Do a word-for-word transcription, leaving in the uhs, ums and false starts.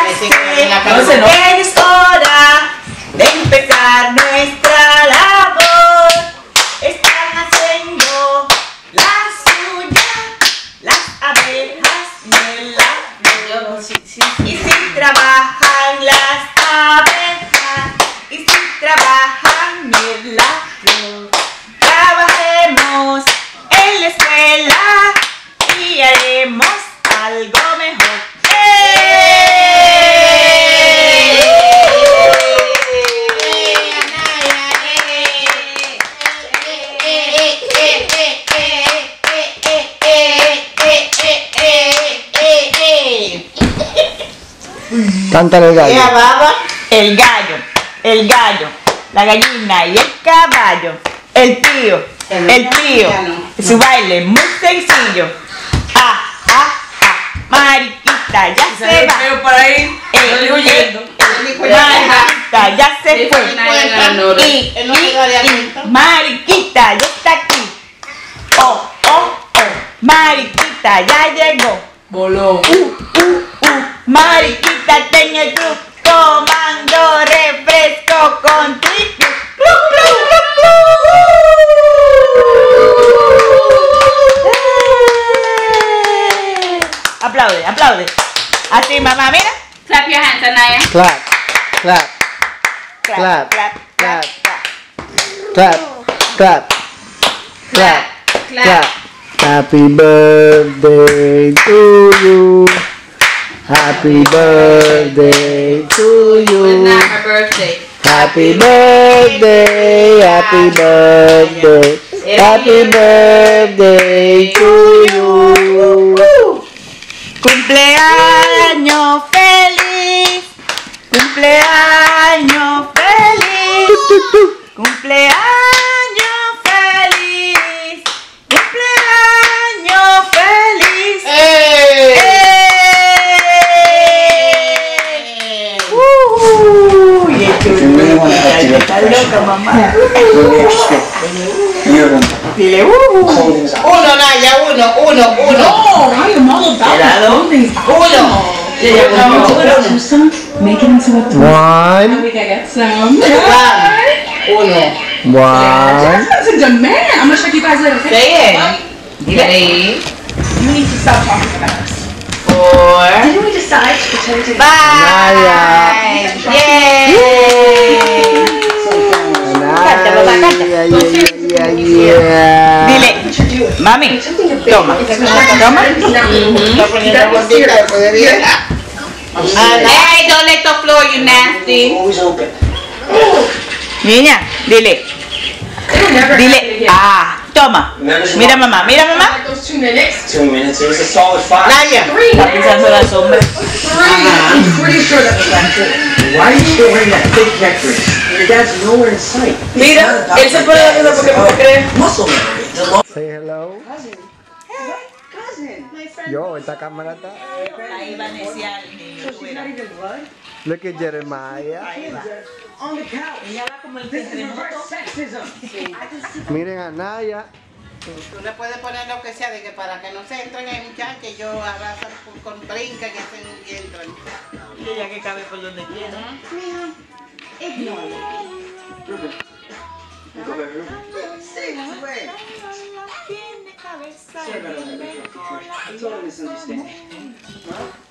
Entonces, no. Es hora de empezar nuestra labor. Están haciendo la suya las abejas de la flor. Y si trabajan las abejas, y si trabajan en la flor, trabajemos en la escuela y haremos algo mejor. Cántale el gallo. Ella baba, el gallo, el gallo, la gallina y el caballo, el tío, el tío, su baile muy sencillo. Ah, ah, ah, mariquita, ya se va. Por ahí, Eh, huyendo. Mariquita, ya se fue. Y, y, y, mariquita, ya está aquí. Oh, oh, oh, mariquita, ya llegó. Voló. Uh, uh, uh, mariquita, tengo el club tomando refresco con triple. Aplaude, aplaude. Así, mamá, mira. Clap your hands, Anaya. Clap, clap, clap, clap, clap, clap, clap, clap, Clap. clap. Happy birthday to you. Happy birthday to It's you. not her birthday. Happy birthday, happy birthday, happy birthday to you. Cumpleaños feliz, cumpleaños feliz, cumpleaños feliz, cumpleaños feliz. ¡Eh! ¡Uh! Y el chulo, está loca, mamá. Dile, uh. Uno, Naya, uno, uno, uno. No, I am all about Helado. Uno. Make it into a three. One, We can get some. Uno. one. That's a demand. I'm gonna check you guys later. Say it. Three. You need to stop talking about us. Four. Didn't we decide to pretend to Five. Yay. Canta, papá, canta. Yeah, yeah, yeah, yeah. Dile, mami, toma, toma. Hey, don't let the floor, you nasty. Niña, dile, dile, ah, toma. Mira mamá, mira mamá. Those two minutes. Two minutes. It was a solid five. Naya. Three. Está pisando la sombra. Three. I'm pretty sure that was that good. Why are you still wearing that fake necklace? Your dad's nowhere in sight. Mira, él se pone la cosa porque no cree. Muscle memory. It's a long Say hello. Yo, esta cámara está. Ahí va a neciar el niño. fuera. Look at Jeremiah. Ahí va. Ella va como el terremoto. Miren a Naya. Tú le puedes poner lo que sea, de que para que no se entren en muchachos, yo abrazan con, con brincan y hacen y entran. Y ella que cabe por donde quiera. Sorry about that. I totally misunderstand.